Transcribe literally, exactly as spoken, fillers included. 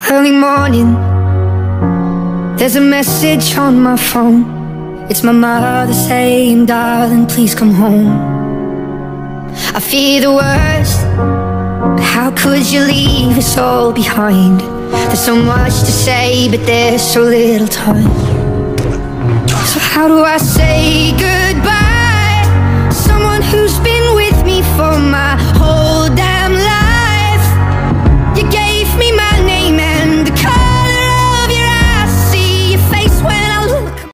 Early morning, there's a message on my phone. It's my mother saying, darling, please come home. I fear the worst, but how could you leave us all behind? There's so much to say, but there's so little time. So how do I say goodbye? Someone who's been with me for my